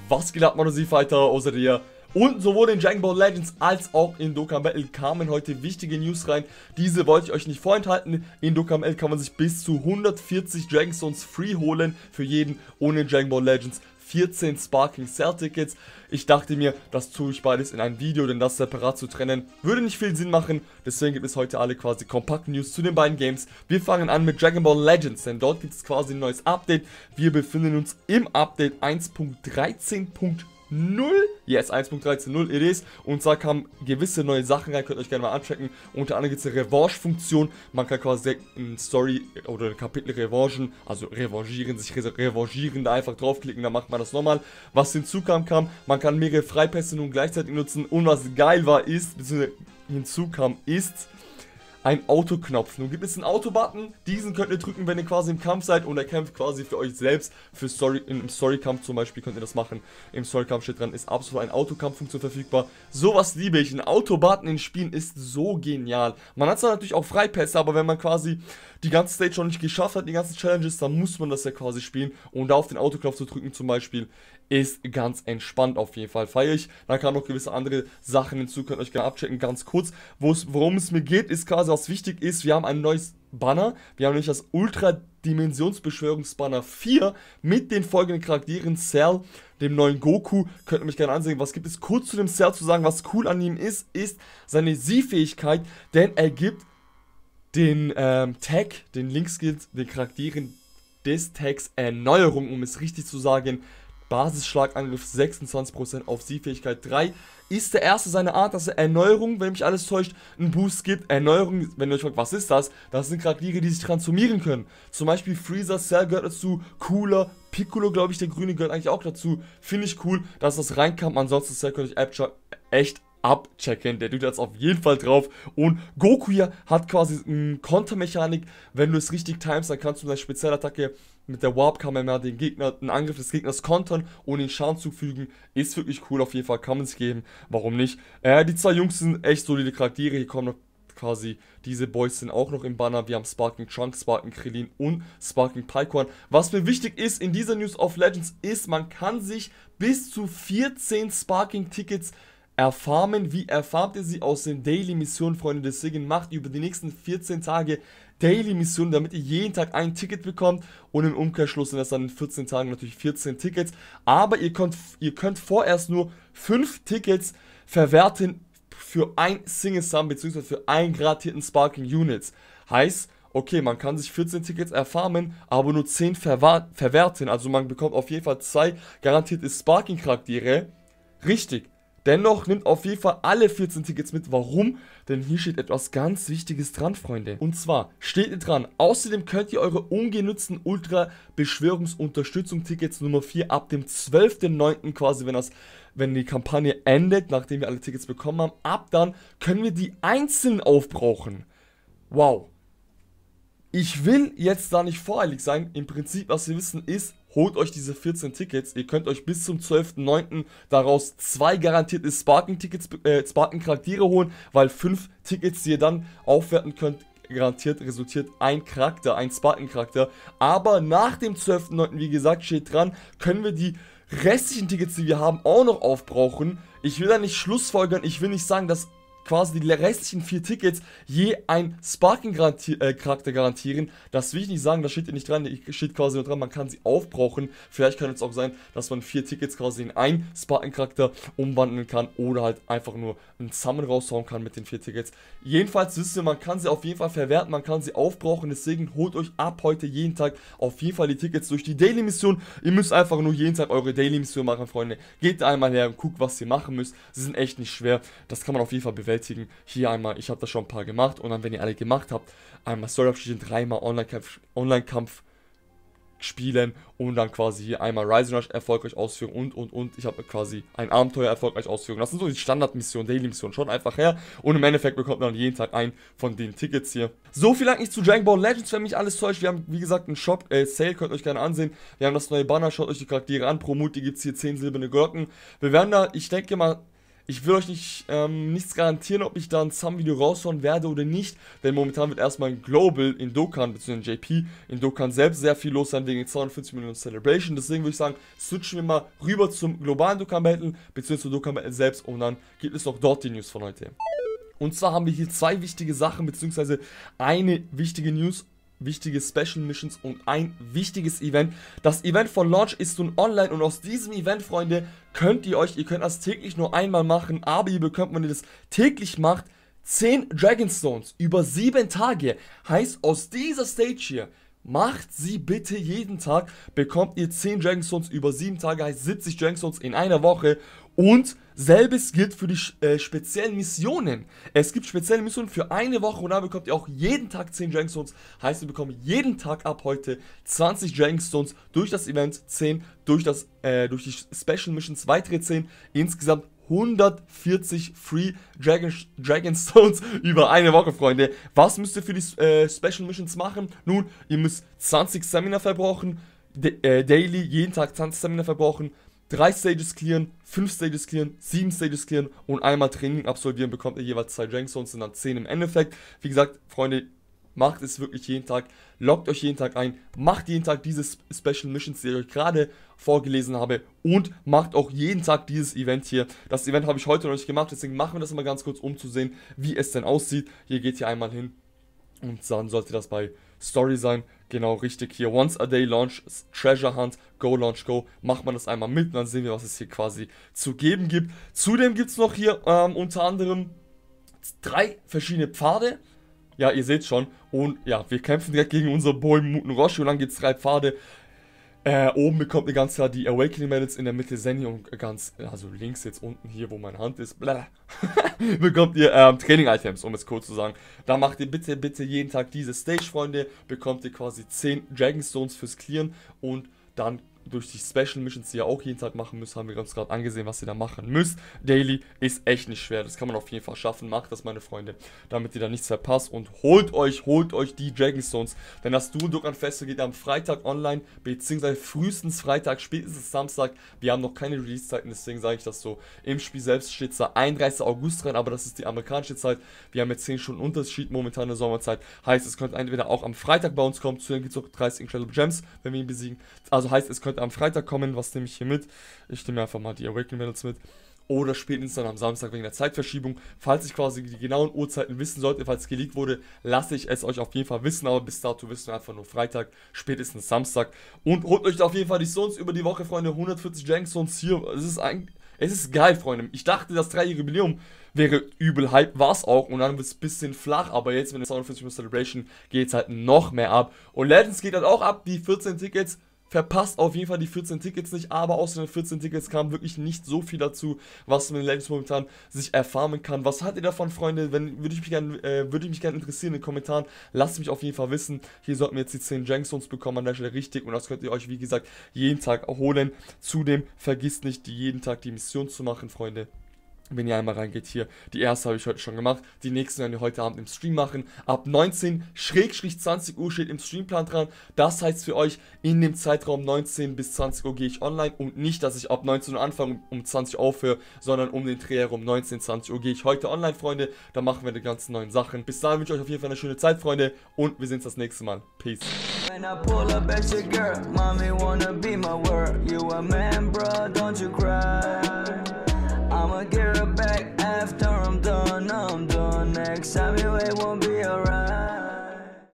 Was geht ab, Manosi Fighter, außer dir? Und sowohl in Dragon Ball Legends als auch in Dokkan Battle kamen heute wichtige News rein. Diese wollte ich euch nicht vorenthalten. In Dokkan Battle kann man sich bis zu 140 Dragon Stones free holen für jeden. Ohne in Dragon Ball Legends 14 Sparking Cell Tickets. Ich dachte mir, das tue ich beides in ein Video, denn das separat zu trennen würde nicht viel Sinn machen. Deswegen gibt es heute alle quasi kompakte News zu den beiden Games. Wir fangen an mit Dragon Ball Legends, denn dort gibt es quasi ein neues Update. Wir befinden uns im Update 1.13.0. Yes, 1.13.0 it is. Und zwar kamen gewisse neue Sachen rein, könnt ihr euch gerne mal anchecken. Unter anderem gibt es eine Revanche-Funktion. Man kann quasi in Story oder in Kapitel revanchen, also revanchieren, sich revanchieren, da einfach draufklicken, dann macht man das nochmal. Was hinzukam, man kann mehrere Freipässe nun gleichzeitig nutzen. Und was geil war, beziehungsweise hinzukam, ist ein Autoknopf. Nun gibt es einen Auto-Button, diesen könnt ihr drücken, wenn ihr quasi im Kampf seid und er kämpft quasi für euch selbst. Im Storykampf zum Beispiel könnt ihr das machen. Im Storykampf steht dran, ist absolut eine Autokampffunktion verfügbar. Sowas liebe ich. Ein Auto-Button in Spielen ist so genial. Man hat zwar natürlich auch Freipässe, aber wenn man quasi die ganze Stage schon nicht geschafft hat, die ganzen Challenges, dann muss man das ja quasi spielen. Und da auf den Autoknopf zu drücken zum Beispiel, ist ganz entspannt auf jeden Fall. Feiere ich. Dann kamen noch gewisse andere Sachen hinzu, könnt ihr euch gerne abchecken. Ganz kurz, worum es mir geht, ist quasi, was wichtig ist, wir haben ein neues Banner. Wir haben nämlich das Ultra-Dimensionsbeschwörungsbanner 4 mit den folgenden Charakteren: Cell, dem neuen Goku. Könnt ihr mich gerne ansehen. Was gibt es kurz zu dem Cell zu sagen? Was cool an ihm ist seine Sie-Fähigkeit, denn er gibt den Tag, den Link-Skill, den Charakteren des Tags Erneuerung, um es richtig zu sagen. Basisschlagangriff 26% auf Sie-Fähigkeit 3. Ist der erste seiner Art, dass er Erneuerung, wenn mich alles täuscht, einen Boost gibt. Erneuerung, wenn ihr euch fragt, was ist das? Das sind Charaktere, die sich transformieren können. Zum Beispiel Freezer, Cell gehört dazu, Cooler, Piccolo, glaube ich, der Grüne gehört eigentlich auch dazu. Finde ich cool, dass das reinkam. Ansonsten Cell könnte ich echt abchecken, der tut jetzt auf jeden Fall drauf. Und Goku hier hat quasi eine Kontermechanik. Wenn du es richtig timest, dann kannst du eine Spezialattacke mit der Warp-Kamera den Angriff des Gegners kontern und den Schaden zufügen. Ist wirklich cool, auf jeden Fall, kann man sich geben. Warum nicht? Die zwei Jungs sind echt solide Charaktere. Hier kommen noch quasi, diese Boys sind auch noch im Banner. Wir haben Sparking Trunks, Sparking Krillin und Sparking Picorn. Was mir wichtig ist in dieser News of Legends ist, man kann sich bis zu 14 Sparking Tickets erfarmen. Wie erfarmt ihr sie? Aus den Daily Missionen, Freunde. Deswegen macht über die nächsten 14 Tage Daily Missionen, damit ihr jeden Tag ein Ticket bekommt. Und im Umkehrschluss sind das dann in 14 Tagen natürlich 14 Tickets. Aber ihr könnt vorerst nur 5 Tickets verwerten für ein Single Sum, beziehungsweise für einen gradierten Sparking Units. Heißt, okay, man kann sich 14 Tickets erfarmen, aber nur 10 verwerten. Also man bekommt auf jeden Fall 2 garantierte Sparking Charaktere. Richtig. Dennoch nimmt auf jeden Fall alle 14 Tickets mit. Warum? Denn hier steht etwas ganz Wichtiges dran, Freunde. Und zwar steht hier dran: Außerdem könnt ihr eure ungenutzten Ultra-Beschwörungsunterstützung-Tickets Nummer 4 ab dem 12.09. quasi, wenn die Kampagne endet, nachdem wir alle Tickets bekommen haben, ab dann können wir die einzeln aufbrauchen. Wow. Ich will jetzt da nicht voreilig sein. Im Prinzip, was wir wissen, ist, holt euch diese 14 Tickets. Ihr könnt euch bis zum 12.09. daraus 2 garantierte Sparking-Charaktere holen, weil 5 Tickets, die ihr dann aufwerten könnt, garantiert resultiert ein Charakter, ein Sparking-Charakter. Aber nach dem 12.09., wie gesagt, steht dran, können wir die restlichen Tickets, die wir haben, auch noch aufbrauchen. Ich will da nicht schlussfolgern, ich will nicht sagen, dass quasi die restlichen 4 Tickets je ein Sparking-Charakter garantieren. Das will ich nicht sagen, das steht hier nicht dran, steht quasi nur dran, man kann sie aufbrauchen. Vielleicht kann es auch sein, dass man 4 Tickets quasi in einen Sparking-Charakter umwandeln kann oder halt einfach nur einen Summon raushauen kann mit den 4 Tickets. Jedenfalls wisst ihr, man kann sie auf jeden Fall verwerten, man kann sie aufbrauchen, deswegen holt euch ab heute jeden Tag auf jeden Fall die Tickets durch die Daily-Mission. Ihr müsst einfach nur jeden Tag eure Daily-Mission machen, Freunde. Geht einmal her und guckt, was ihr machen müsst. Sie sind echt nicht schwer, das kann man auf jeden Fall bewältigen. Hier einmal, ich habe das schon ein paar gemacht und dann, wenn ihr alle gemacht habt, einmal Story-Abschnitte, 3-mal Online-Kampf spielen und dann quasi hier einmal Rising Rush erfolgreich ausführen und ich habe quasi ein Abenteuer erfolgreich ausführen. Das sind so die Standardmissionen, Daily-Missionen, schon einfach her und im Endeffekt bekommt man dann jeden Tag ein von den Tickets hier. So viel eigentlich zu Dragon Ball Legends, wenn mich alles täuscht. Wir haben, wie gesagt, einen Shop, Sale, könnt ihr euch gerne ansehen. Wir haben das neue Banner, schaut euch die Charaktere an, pro Multi gibt es hier 10 silberne Glocken. Wir werden da, ich denke mal, Ich will euch nichts garantieren, ob ich da ein Sum-Video raushauen werde oder nicht, denn momentan wird erstmal ein Global in Dokkan, bzw. JP, in Dokkan selbst sehr viel los sein wegen 240 Millionen Celebration, deswegen würde ich sagen, switchen wir mal rüber zum globalen Dokkan Battle, bzw. zum Dokkan Battle selbst und dann gibt es noch dort die News von heute. Und zwar haben wir hier zwei wichtige Sachen, bzw. eine wichtige News, wichtige Special Missions und ein wichtiges Event. Das Event von Launch ist nun online und aus diesem Event, Freunde, könnt ihr das täglich nur einmal machen, aber ihr bekommt, wenn ihr das täglich macht, 10 Dragonstones über 7 Tage. Heißt, aus dieser Stage hier, macht sie bitte jeden Tag, bekommt ihr 10 Dragonstones über 7 Tage, heißt 70 Dragonstones in einer Woche. Und selbes gilt für die speziellen Missionen. Es gibt spezielle Missionen für eine Woche und da bekommt ihr auch jeden Tag 10 Dragonstones. Heißt, ihr bekommt jeden Tag ab heute 20 Dragonstones durch das Event, 10 durch die Special Missions, weitere 10. Insgesamt 140 Free Dragonstones über eine Woche, Freunde. Was müsst ihr für die Special Missions machen? Nun, ihr müsst 20 Stamina verbrauchen, daily, jeden Tag 20 Stamina verbrauchen, 3 Stages clearen, 5 Stages clearen, 7 Stages clearen und einmal Training absolvieren, bekommt ihr jeweils 2 Dragonstones, sind dann 10 im Endeffekt. Wie gesagt, Freunde, macht es wirklich jeden Tag, loggt euch jeden Tag ein, macht jeden Tag diese Special Missions, die ich euch gerade vorgelesen habe und macht auch jeden Tag dieses Event hier. Das Event habe ich heute noch nicht gemacht, deswegen machen wir das mal ganz kurz, um zu sehen, wie es denn aussieht. Hier geht ihr einmal hin und dann sollte das bei Story sein. Genau, richtig hier. Once a day launch, Treasure Hunt, Go Launch Go. Macht man das einmal mit und dann sehen wir, was es hier quasi zu geben gibt. Zudem gibt es noch hier unter anderem 3 verschiedene Pfade. Ja, ihr seht schon. Und ja, wir kämpfen direkt gegen unser Boy Muten Roshi und dann gibt es 3 Pfade. Oben bekommt ihr ganz klar die Awakening Medals, in der Mitte Zenny und also links jetzt unten hier, wo meine Hand ist, bekommt ihr Training Items, um es kurz zu sagen. Da macht ihr bitte jeden Tag diese Stage, Freunde, bekommt ihr quasi 10 Dragonstones fürs Clearen und dann durch die Special Missions, die ihr auch jeden Tag machen müsst, haben wir uns gerade angesehen, was ihr da machen müsst. Daily ist echt nicht schwer, das kann man auf jeden Fall schaffen. Macht das, meine Freunde, damit ihr da nichts verpasst und holt euch die Dragonstones, denn das Duo-Dokkan Festival geht am Freitag online, beziehungsweise frühestens Freitag, spätestens Samstag. Wir haben noch keine Release-Zeiten, deswegen sage ich das so. Im Spiel selbst steht da 31. August rein, aber das ist die amerikanische Zeit. Wir haben jetzt 10 Stunden Unterschied momentan in der Sommerzeit. Heißt, es könnte entweder auch am Freitag bei uns kommen, zudem gibt es auch 30 Incredible Gems, wenn wir ihn besiegen. Also heißt, es könnte am Freitag kommen, was nehme ich hier mit? Ich nehme einfach mal die Awakening Medals mit. Oder spätestens dann am Samstag wegen der Zeitverschiebung. Falls ich quasi die genauen Uhrzeiten wissen sollte, falls es geleakt wurde, lasse ich es euch auf jeden Fall wissen. Aber bis dato wissen wir einfach nur Freitag, spätestens Samstag. Und holt euch da auf jeden Fall die Stones über die Woche, Freunde. 140 Dragonstones hier. Es ist geil, Freunde. Ich dachte, das 3-jährige Jubiläum wäre übel Hype, war es auch. Und dann wird es ein bisschen flach. Aber jetzt mit der 240 Celebration geht es halt noch mehr ab. Und Legends geht halt auch ab. Die 14 Tickets. Verpasst auf jeden Fall die 14 Tickets nicht, aber außer den 14 Tickets kam wirklich nicht so viel dazu, was man in Legends momentan sich erfarmen kann. Was haltet ihr davon, Freunde? Würde ich mich gerne interessieren in den Kommentaren. Lasst mich auf jeden Fall wissen. Hier sollten wir jetzt die 10 Dragonstones bekommen an der Stelle, richtig. Und das könnt ihr euch, wie gesagt, jeden Tag holen. Zudem vergisst nicht, jeden Tag die Mission zu machen, Freunde. Wenn ihr einmal reingeht hier, die erste habe ich heute schon gemacht, die nächsten werden wir heute Abend im Stream machen. Ab 19/20 Uhr steht im Streamplan dran. Das heißt für euch, in dem Zeitraum 19 bis 20 Uhr gehe ich online und nicht, dass ich ab 19 Uhr anfange und um 20 Uhr aufhöre, sondern um den Dreh herum 19, 20 Uhr gehe ich heute online, Freunde. Da machen wir die ganzen neuen Sachen. Bis dahin wünsche ich euch auf jeden Fall eine schöne Zeit, Freunde, und wir sehen uns das nächste Mal. Peace. When I pull up at your girl, mommy wanna be my world. You a man, bro, don't you cry. I'ma get her back after I'm done. Next time you ain't won't be around.